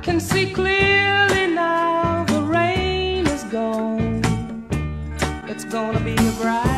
can see clearly now the rain is gone. It's gonna be a bright